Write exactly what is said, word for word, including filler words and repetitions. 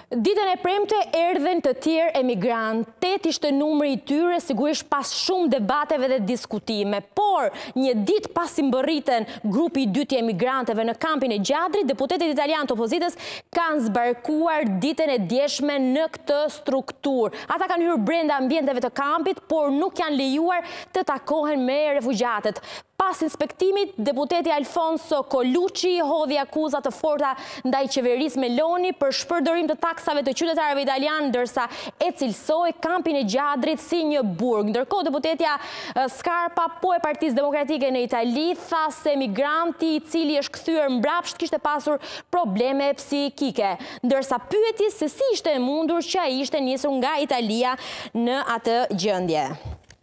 Ditën e premte erdhen të tjerë emigrantë. Tet ishte numri i tyre, sigurisht pas shumë debateve dhe diskutime. Por, një ditë pas i mbërriten grupi i dytë i emigranteve në kampin e Gjadrit, deputetët italianë të opozitës kanë zbarkuar ditën e djeshme në këtë strukturë. Ata kanë hyrë brenda ambienteve të kampit, por nuk janë lejuar të takohen me refugjatët. Pas inspektimit, deputeti Alfonso Colucci hodhi akuzat të forta ndaj qeverisë Meloni për shpërdorim të taksave të qytetarëve italianë, ndërsa e cilësoi kampin e Gjadrit si një burg. Ndërkohë, deputetja Scarpa, po e Partisë Demokratike në Itali, tha se emigranti i cili është kthyer mbrapsht kishte pasur probleme psikike, ndërsa pyeti se si ishte e mundur që ai ishte nisur nga Italia në atë gjendje.